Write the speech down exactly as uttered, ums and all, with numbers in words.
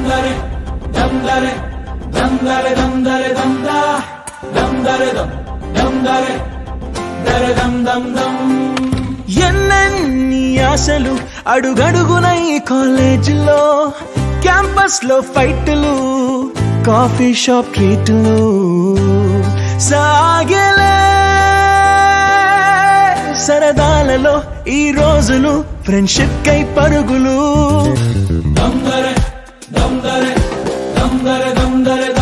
dare dam dare dam dare dam dare dam da dam dare dam dam dare dare dam dam dam ఎన్నెన్ని ఆశలు అడుగడుగున ఈ కాలేజీలో campus లో ఫైట్లు కాఫీ షాప్ ట్రీట్లు సాగలే సరదాలలో ఈ రోజులు ఫ్రెండ్షిప్ కై పరుగులు dam dare dam dare dam dare dam dare